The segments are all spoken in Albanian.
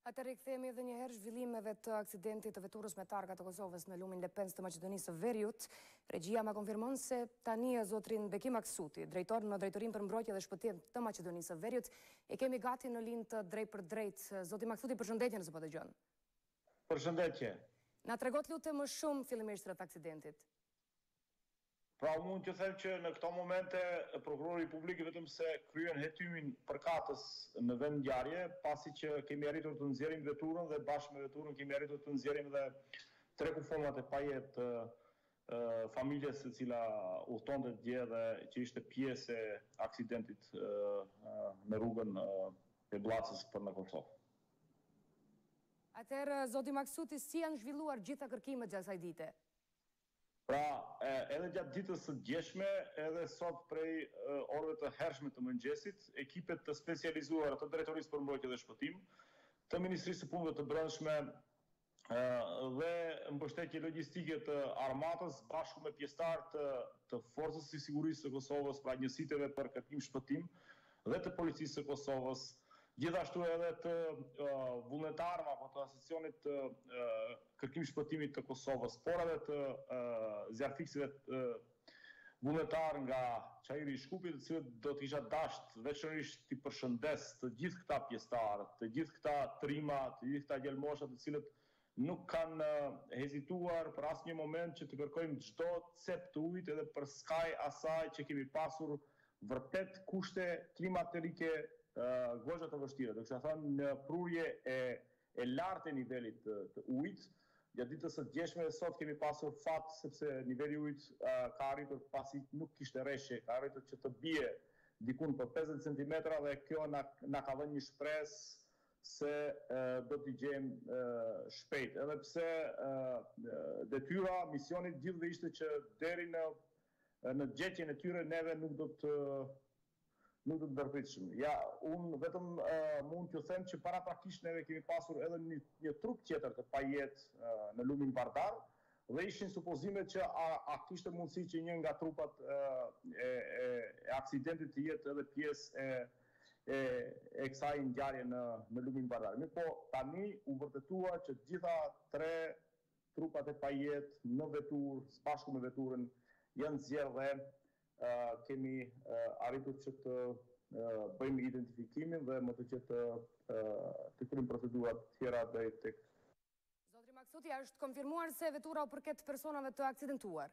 Atëherë rikthehemi edhe një herë zhvillimeve të aksidentit të veturës me targa të Kosovës në lumin Lepens të Maqedonisë së Veriut. Regjia ma konfirmon se tani zotrin Beki Maksuti, drejtor në Drejtorinë për Mbrojtje dhe Shpëtim të Maqedonisë së Veriut, e kemi gati në linë të drejt për drejt. Zoti Maksuti, përshëndetje nëse po dëgjon. Përshëndetje. Na tregot lutem më shumë fillimisht rreth aksidentit. Pra mund të them që në këto momente prokurori i publik vetëm se kryen hetymin përkatës në vend ngjarje, pasi që kemi arritur të nxjerrim veturën dhe bashkë me veturën kemi arritur të nxjerrim dhe 3 kufonat e pajet të familjes e cila udhtonte dje dhe që ishte pjesë e aksidentit në rrugën e Bllacës për në Kosovë. Atëherë, zoti Maksuti, si janë zhvilluar gjitha kërkimet gjatë kësaj dite? Pra, edhe gjatë ditës së djeshme, edhe sot prej orëve të hershme të mëngjesit, ekipet të specializuara të Drejtorisë për Mbrojtje dhe Shpëtim, të Ministrisë së Punëve të Brendshme dhe mbështetje logjistike të armatës, bashku me pjesëtarë të Forcës së Sigurisë së Kosovës, pra njësiteve për kërkim shpëtim dhe të Policisë së Kosovës, gjithashtu edhe të vullnetarëve apo të asociacionit të kërkim shpëtimit të Kosovës, por edhe të zjarfikësive vullnetar nga Çajiri i Shkupit, të cilët do të isha dashur veçanërisht të përshëndes të gjithë këta pjesëtarë, të gjithë këta trima, të gjithë këta gjelmosha, të cilët nuk kanë hezituar për asnjë moment që të kërkojmë çdo cep të ujit edhe për skaj asaj që kemi pasur vërtet kushte klimaterike goxha të vështira, do kisha thënë në prurje e lartë e nivelit të ujit. Gjatë ditës së djeshme sot kemi pasur fat sepse niveli i ujit ka arritur pasi nuk kishte rreshje, ka arritur që të bie dikun për 50 cm dhe kjo na ka dhënë një shpresë se do t'i gjejmë shpejt. Edhe pse detyra, misioni i gjithëve ishte që deri në gjetjen e tyre neve nuk do të ndërpritshëm. Ja, unë vetëm mund t'ju them që paraprakisht neve kemi pasur edhe një trup tjetër të pajet në lumin Vardar dhe ishin supozimet që a kishte mundësi që një nga trupat e aksidentit të jetë edhe pjesë e kësaj ngjarje në lumin Vardar. Po tani u vërtetua që gjitha 3 trupat e pajet në veturë, së bashku me veturën, janë zgjerrë dhe kemi arritur që të bëjmë identifikimin dhe më të që të kryejmë procedurat tjera drejt tek. Zotri Maksuti, është konfirmuar se vetura u përket personave të aksidentuar?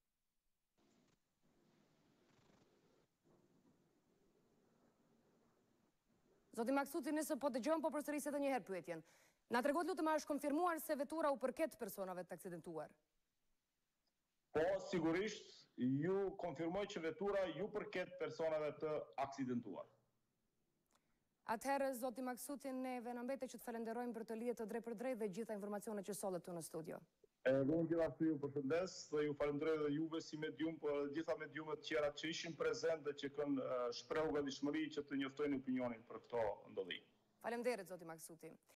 Zoti Maksuti, nëse po dëgjon, po përsëris edhe një herë pyetjen. Na tregot lutem, a është konfirmuar se vetura u përket personave të aksidentuar? Po, sigurisht, ju konfirmoj që vetura ju përket personave të aksidentuar. Atëherë, zoti Maksuti, neve na mbetet që të falenderojmë për të lidhje të drejt për drejt dhe gjitha informacionet që sollet këtu në studio. Unë gjithashtu ju përshëndes dhe ju falenderoj edhe juve si medium, por edhe gjitha mediumet tjera që ishin prezente dhe që kanë shprehur vëllëmëri që të njoftojnë opinionin për këto ndodhi. Faleminderit, zoti Maksuti.